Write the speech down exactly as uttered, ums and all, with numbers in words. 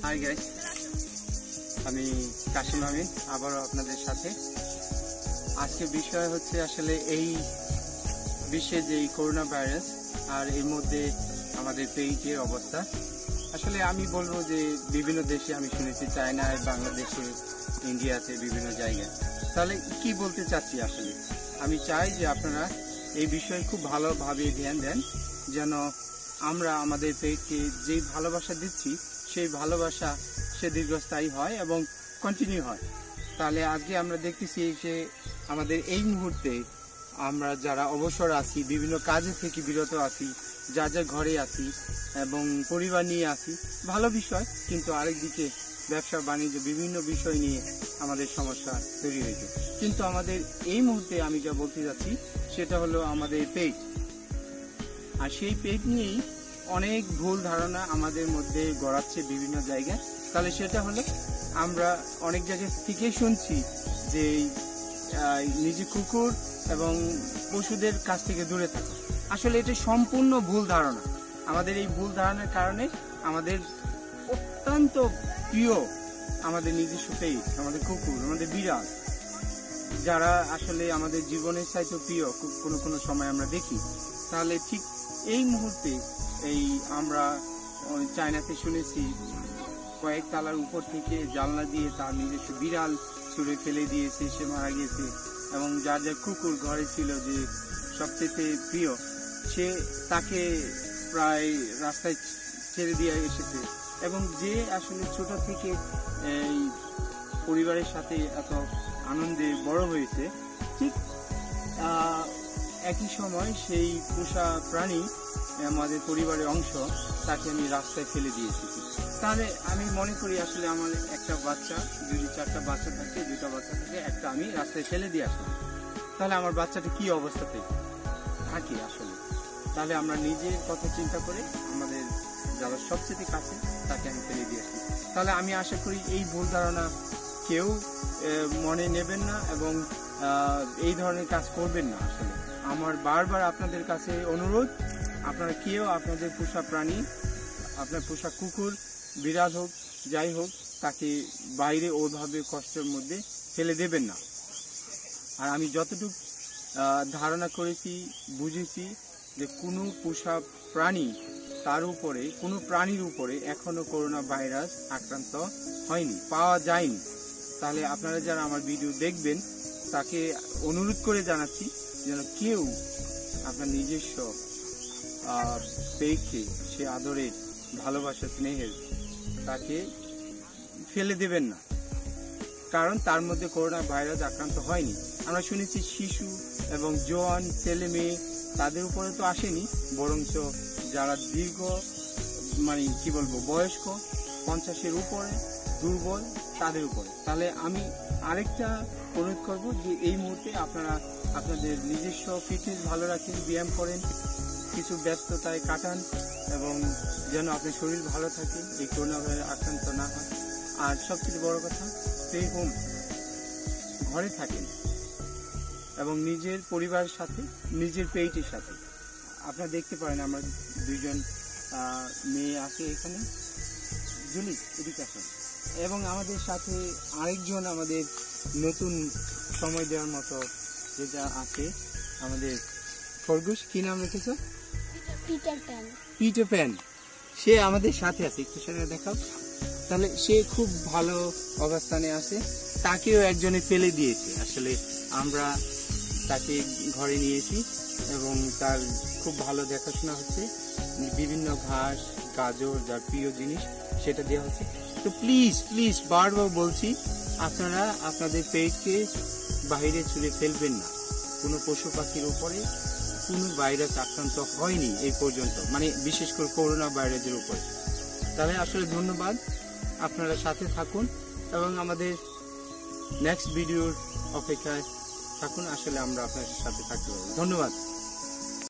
Hi guys, আমি কাশিম আমিন আবারও আপনাদের সাথে। আজকের বিষয় হচ্ছে আসলে এই বিশ্বে যে করোনা ভাইরাস আর এর মধ্যে আমাদের পেইটের অবস্থা। আসলে আমি বলবো যে বিভিন্ন দেশে আমি শুনেছি, চায়নায়, বাংলাদেশে, ইন্ডিয়াতে, বিভিন্ন জায়গায়। তাহলে কি বলতে চাচ্ছি, আসলে আমি চাই যে আপনারা এই বিষয়ে খুব ভালোভাবে ধ্যান দেন, যেন আমরা আমাদের পেইটকে যেই ভালোবাসা দিচ্ছি সেই ভালোবাসা সে দীর্ঘস্থায়ী হয় এবং কন্টিনিউ হয়। তাহলে আজকে আমরা দেখতেছি যে আমাদের এই মুহূর্তে আমরা যারা অবসর আছি, বিভিন্ন কাজে থেকে বিরত আছি, যা যা ঘরে আছি এবং পরিবার নিয়ে আছি, ভালো বিষয়। কিন্তু আরেকদিকে ব্যবসা বাণিজ্য বিভিন্ন বিষয় নিয়ে আমাদের সমস্যা তৈরি হয়েছে। কিন্তু আমাদের এই মুহূর্তে আমি যা বলতে যাচ্ছি সেটা হলো আমাদের পেট। আর সেই পেট নিয়েই অনেক ভুল ধারণা আমাদের মধ্যে গড়াচ্ছে বিভিন্ন জায়গায়। তাহলে সেটা হলো, আমরা অনেক জায়গা থেকে শুনছি যে নিজে কুকুর এবং পশুদের কাছ থেকে দূরে থাকো। আসলে এটা সম্পূর্ণ ভুল ধারণা। আমাদের এই ভুল ধারণার কারণে আমাদের অত্যন্ত প্রিয় আমাদের নিজস্ব পেট, আমাদের কুকুর, আমাদের বিড়াল, যারা আসলে আমাদের জীবনের চাইতে প্রিয় কোনো কোনো সময় আমরা দেখি। তাহলে ঠিক এই মুহূর্তে এই আমরা চায়নাতে শুনেছি কয়েক তালার উপর থেকে জানলা দিয়ে তার নিজস্ব বিড়াল ছুঁড়ে ফেলে দিয়েছে, সে মারা গেছে। এবং যার যার কুকুর ঘরে ছিল যে সবচেয়ে প্রিয়, সে তাকে প্রায় রাস্তায় ছেড়ে দিয়ে এসেছে। এবং যে আসলে ছোট থেকে এই পরিবারের সাথে এত আনন্দে বড় হয়েছে, ঠিক একই সময় সেই পোষা প্রাণী আমাদের পরিবারের অংশ, তাকে আমি রাস্তায় ফেলে দিয়ে এসেছি। তাহলে আমি মনে করি আসলে আমার একটা বাচ্চা, যদি চারটা বাচ্চা থাকে, দুটা বাচ্চা থাকে, একটা আমি রাস্তায় ফেলে দিয়ে আসলাম, তাহলে আমার বাচ্চাটা কি অবস্থাতে থাকে আসলে। তাহলে আমরা নিজের কথা চিন্তা করে আমাদের যারা সবচেয়ে কাছে তাকে আমি ফেলে দিয়ে আসি। তাহলে আমি আশা করি এই ভুল ধারণা কেউ মনে নেবেন না এবং এই ধরনের কাজ করবেন না। আসলে আমার বারবার আপনাদের কাছে অনুরোধ, আপনারা কেউ আপনাদের পোষা প্রাণী, আপনার পোষা কুকুর, বিড়াল হোক, যাই হোক, তাকে বাইরে ওইভাবে কষ্টের মধ্যে ফেলে দেবেন না। আর আমি যতটুকু ধারণা করেছি, বুঝেছি যে কোনো পোষা প্রাণী, তার উপরে কোনো প্রাণীর উপরে এখনো করোনা ভাইরাস আক্রান্ত হয়নি, পাওয়া যায়নি। তাহলে আপনারা যারা আমার ভিডিও দেখবেন, তাকে অনুরোধ করে জানাচ্ছি যেন কেউ আপনার নিজস্ব পেটকে, সে আদরের, ভালোবাসা, স্নেহের, তাকে ফেলে দেবেন না, কারণ তার মধ্যে করোনা ভাইরাস আক্রান্ত হয়নি। আমরা শুনেছি শিশু এবং জোয়ান ছেলে মেয়ে, তাদের উপরে তো আসেনি, বরঞ্চ যারা দীর্ঘ মানে কি বলবো বয়স্ক, পঞ্চাশের উপরে, দুর্বল, তাদের উপরে। তাহলে আমি আরেকটা অনুরোধ করব যে এই মুহূর্তে আপনারা আপনাদের নিজস্ব ফিটনেস ভালো রাখেন, ব্যায়াম করেন, কিছু ব্যস্ততায় কাটান এবং যেন আপনার শরীর ভালো থাকে, এই করোনা ভাইরাস আক্রান্ত না হয়। আর সবচেয়ে বড় কথা, স্টে হোম, ঘরে থাকেন এবং নিজের পরিবারের সাথে, নিজের পেটের সাথে। আপনারা দেখতে পারেন আমার দুইজন মেয়ে আছে এখানে, জুলি, এদিকে আসেন। এবং আমাদের সাথে আরেকজন আমাদের নতুন সময় দেওয়ার মতো যেটা আছে, আমাদের খরগোশ, কি নাম রেখেছ? Peter Pan. পিটার প্যান, সে আমাদের সাথে আছে, একটু সাথে দেখাও। তাহলে সে খুব ভালো অবস্থানে আছে। তাকেও একজনে ফেলে দিয়েছে। আসলে আমরা তাকে ঘরে নিয়েছি এবং তার খুব ভালো দেখাশোনা হচ্ছে, বিভিন্ন ঘাস, গাজর, যার প্রিয় জিনিস, সেটা দেওয়া হচ্ছে। তো প্লিজ প্লিজ বারবার বলছি, আপনারা আপনাদের পেটকে বাইরে ছুঁড়ে ফেলবেন না। কোনো পশু পাখির উপরে কোনো ভাইরাস আক্রান্ত হয়নি এই পর্যন্ত, মানে বিশেষ করে করোনা ভাইরাসের উপরে। তাহলে আসলে ধন্যবাদ, আপনারা সাথে থাকুন এবং আমাদের নেক্সট ভিডিওর অপেক্ষায় থাকুন। আসলে আমরা আপনার সাথে থাকতে পারবো। ধন্যবাদ।